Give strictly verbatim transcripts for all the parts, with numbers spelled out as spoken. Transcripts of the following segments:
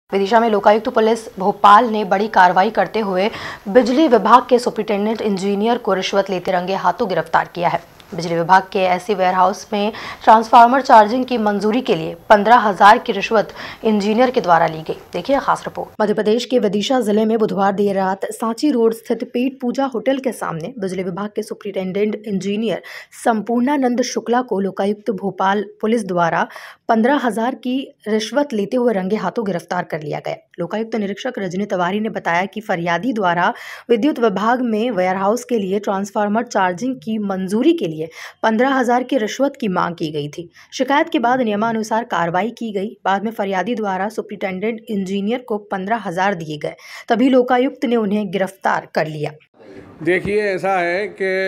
विदिशा में लोकायुक्त पुलिस भोपाल ने बड़ी कार्रवाई करते हुए बिजली विभाग के सुपरिटेंडेंट इंजीनियर को रिश्वत लेते रंगे हाथों गिरफ्तार किया है। बिजली विभाग के ऐसी वेयरहाउस में ट्रांसफार्मर चार्जिंग की मंजूरी के लिए पंद्रह हजार की रिश्वत इंजीनियर के द्वारा ली गई। देखिए खास रिपोर्ट। मध्य प्रदेश के विदिशा जिले में बुधवार देर रात सांची रोड स्थित पेट पूजा होटल के सामने बिजली विभाग के सुपरिटेंडेंट इंजीनियर संपूर्णानंद शुक्ला को लोकायुक्त भोपाल पुलिस द्वारा पंद्रह हजार की रिश्वत लेते हुए रंगे हाथों गिरफ्तार कर लिया गया। लोकायुक्त निरीक्षक रजनी तिवारी ने बताया कि फरियादी द्वारा विद्युत विभाग में वेयरहाउस के लिए ट्रांसफार्मर चार्जिंग की मंजूरी के लिए पंद्रह हजार की रिश्वत की मांग की गई थी। शिकायत के बाद नियमानुसार कार्रवाई की गई। बाद में फरियादी द्वारा सुपरिटेंडेंट इंजीनियर को पंद्रह हजार दिए गए, तभी लोकायुक्त ने उन्हें गिरफ्तार कर लिया। देखिए, ऐसा है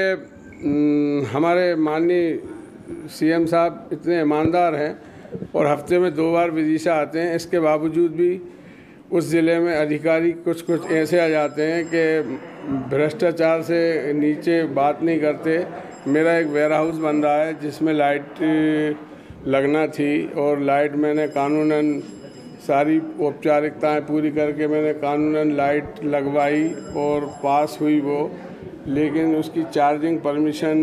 कि हमारे माननीय सीएम साहब इतने ईमानदार हैं और हफ्ते में दो बार विदिशा आते हैं। इसके बावजूद भी उस ज़िले में अधिकारी कुछ कुछ ऐसे आ जाते हैं कि भ्रष्टाचार से नीचे बात नहीं करते। मेरा एक वेयरहाउस बन रहा है जिसमें लाइट लगना थी और लाइट मैंने कानूनन सारी औपचारिकताएं पूरी करके मैंने कानूनन लाइट लगवाई और पास हुई वो, लेकिन उसकी चार्जिंग परमिशन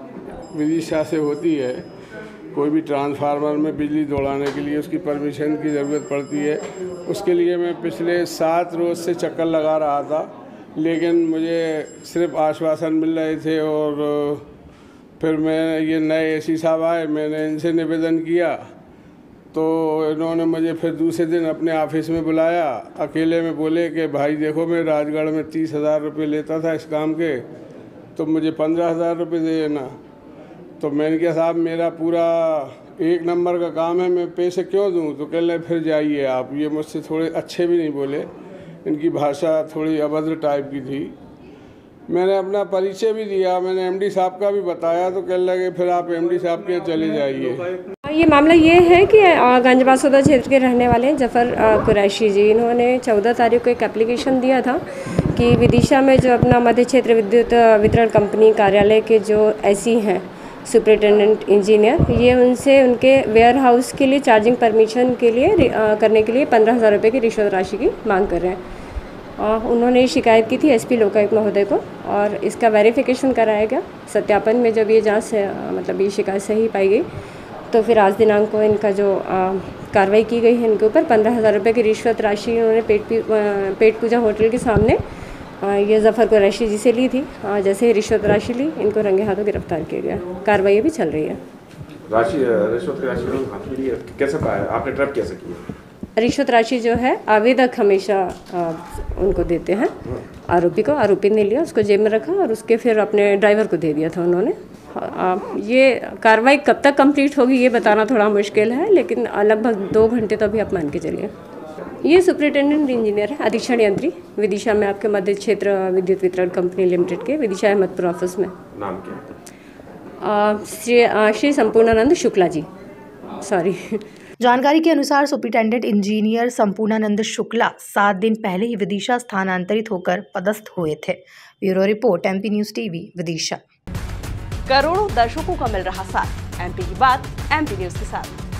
विदिशा से होती है। कोई भी ट्रांसफार्मर में बिजली दौड़ाने के लिए उसकी परमिशन की ज़रूरत पड़ती है। उसके लिए मैं पिछले सात रोज़ से चक्कर लगा रहा था, लेकिन मुझे सिर्फ आश्वासन मिल रहे थे। और फिर मैं ये नए एसी साहब आए, मैंने इनसे निवेदन किया तो इन्होंने मुझे फिर दूसरे दिन अपने ऑफिस में बुलाया। अकेले में बोले कि भाई देखो, मैं राजगढ़ में तीस हज़ार रुपये लेता था इस काम के, तो मुझे पंद्रह हज़ार रुपये दे देना। तो मैंने कहा साहब, मेरा पूरा एक नंबर का काम है, मैं पैसे क्यों दूं? तो कह रहे फिर जाइए आप। ये मुझसे थोड़े अच्छे भी नहीं बोले, इनकी भाषा थोड़ी अभद्र टाइप की थी। मैंने अपना परिचय भी दिया, मैंने एमडी साहब का भी बताया, तो कह लगे फिर आप एमडी साहब के चले जाइए। ये मामला ये है कि गंजबासौदा क्षेत्र के रहने वाले जफ़र कुरैशी जी, इन्होंने चौदह तारीख को एक एप्लीकेशन दिया था कि विदिशा में जो अपना मध्य क्षेत्र विद्युत वितरण कंपनी कार्यालय के जो एसी हैं सुपरिटेंडेंट इंजीनियर, ये उनसे उनके वेयर हाउस के लिए चार्जिंग परमिशन के लिए आ, करने के लिए पंद्रह हज़ार रुपये की रिश्वत राशि की मांग कर रहे हैं। आ, उन्होंने शिकायत की थी एसपी लोकायुक्त महोदय को और इसका वेरिफिकेशन कराया गया। सत्यापन में जब ये जांच से मतलब ये शिकायत सही पाई गई तो फिर आज दिनांक को इनका जो कार्रवाई की गई है, इनके ऊपर पंद्रह हज़ार रुपये की रिश्वत राशि उन्होंने पेट पेट पूजा होटल के सामने आ, ये जफ़र कुरैशी जी से ली थी। आ, जैसे ही रिश्वत राशि ली, इनको रंगे हाथों गिरफ्तार किया गया। कार्रवाई अभी चल रही है। राशि रिश्वत की राशि हाथ ली कैसे पाया आपने, ट्रैप कैसे किया? रिश्वत राशि जो है आवेदक हमेशा आ, उनको देते हैं, आरोपी को। आरोपी ने लिया, उसको जेब में रखा और उसके फिर अपने ड्राइवर को दे दिया था उन्होंने। आ, ये कार्रवाई कब तक कंप्लीट होगी ये बताना थोड़ा मुश्किल है, लेकिन लगभग दो घंटे तो अभी आप मान के चलिए। ये सुपरिटेंडेंट इंजीनियर है, अधीक्षण यंत्री, विदिशा में आपके मध्य क्षेत्र विद्युत वितरण कंपनी लिमिटेड के विदिशा अहमदपुर ऑफिस में। नाम क्या? श्री श्री संपूर्णानंद शुक्ला जी, सॉरी। जानकारी के अनुसार सुपरिटेंडेंट इंजीनियर संपूर्णानंद शुक्ला सात दिन पहले ही विदिशा स्थानांतरित होकर पदस्थ हुए थे। Bureau report, MP news TV, Vidisha. करोड़ों दर्शकों का मिल रहा साथ, एमपी की बात एमपी न्यूज के साथ।